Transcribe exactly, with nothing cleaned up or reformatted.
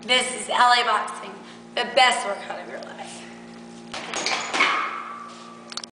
This is LABoxing, the best workout of your life.